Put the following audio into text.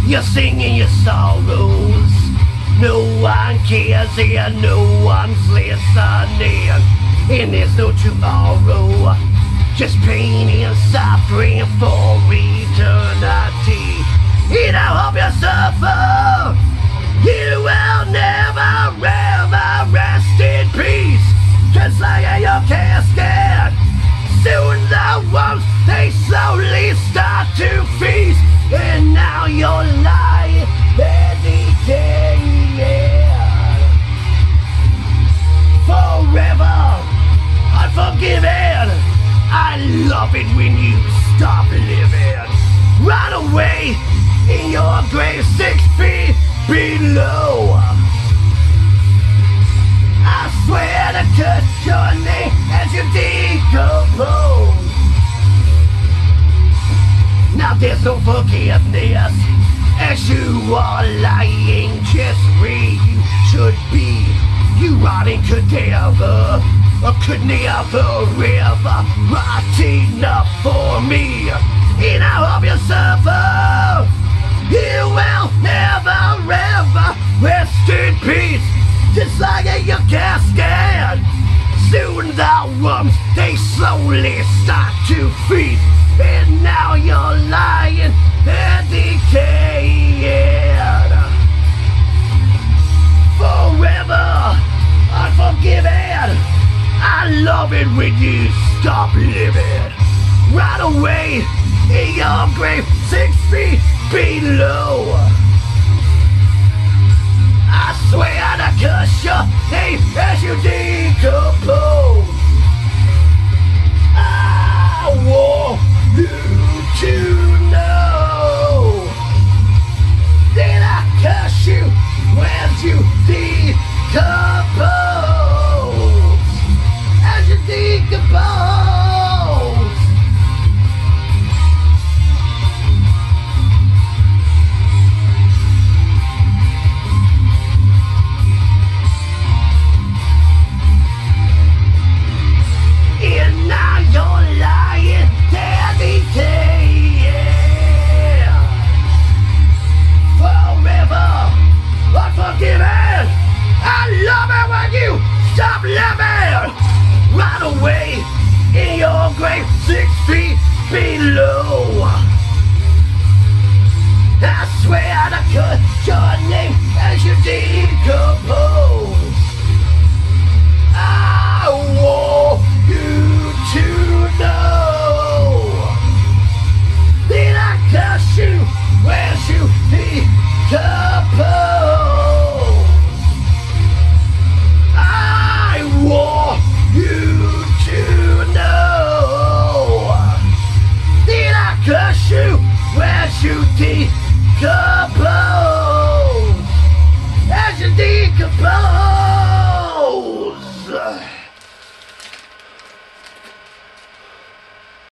You're singing your sorrows. No one cares here, no one's listening. And there's no tomorrow, just pain and suffering for eternity. And I hope you suffer. You will never ever rest in peace. Just like in your casket, soon the worms they slowly start to feast. And now you're lying and decaying forever unforgiven. I love it when you stop living. Run away in your grave 6 feet below. I swear to curse your name as you decompose. Now there's no forgiveness as you are lying just where you should be. You rotting cadaver, could never ever rotting up for me. And I hope you suffer. You will never ever rest in peace. Just like in your casket, soon the worms they slowly start to feed. And now you're lying and decaying forever unforgiven. I love it when you stop living. Right away in your grave 6 feet below. I swear to curse your name as you decompose. I want you to know that I curse you when you decompose. As you decompose. And now you're lying and decaying forever unforgiven. I love it when you stop living. Right away in your grave 6 feet below. I swear to curse your name as you decompose. I want you to know that I curse you as you decompose. I want you to know that I curse you as you decompose. As you decompose.